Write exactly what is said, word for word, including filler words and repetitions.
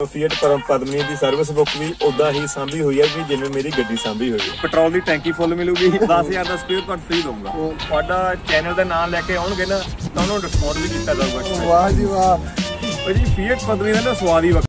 Feet Padmini ਦੀ service book ਵੀ ਉਦਾਂ ਹੀ ਸਾਂਭੀ ਹੋਈ ਹੈ ਵੀ ਜਿਵੇਂ ਮੇਰੀ ਗੱਡੀ ਸਾਂਭੀ ਹੋਈ ਹੈ। ਪੈਟਰੋਲ ਦੀ ਟੈਂਕੀ ਫੁੱਲ ਮਿਲੂਗੀ, ਦਸ ਹਜ਼ਾਰ ਦਾ ਸਪੇਅਰ ਪਾਰਟ ਫ੍ਰੀ ਦਊਂਗਾ। ਤੁਹਾਡਾ ਚੈਨਲ ਦਾ ਨਾਮ ਲੈ ਕੇ ਆਉਣਗੇ ਨਾ ਤਾਂ ਉਹਨੂੰ ਡਿਸਕਾਊਂਟ ਵੀ ਕੀਤਾ ਜਾਊਗਾ। ਵਾਹ ਜੀ ਵਾਹ ਭਾਜੀ ਫੀਟ ਪਦਮਨੀ ਦਾ ਨਾ ਸਵਾਦ ਹੀ